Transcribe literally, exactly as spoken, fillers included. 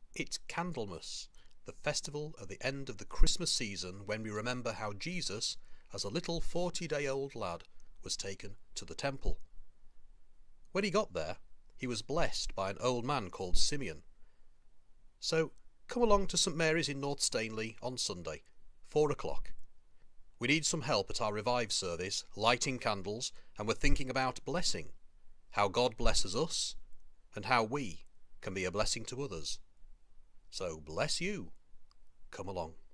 It's Candlemas, the festival at the end of the Christmas season when we remember how Jesus, as a little forty-day-old lad, was taken to the temple. When he got there, he was blessed by an old man called Simeon. So come along to St Mary's in North Stainley on Sunday, four o'clock. We need some help at our Revive service, lighting candles, and we're thinking about blessing, how God blesses us, and how we can be a blessing to others. So bless you. Come along.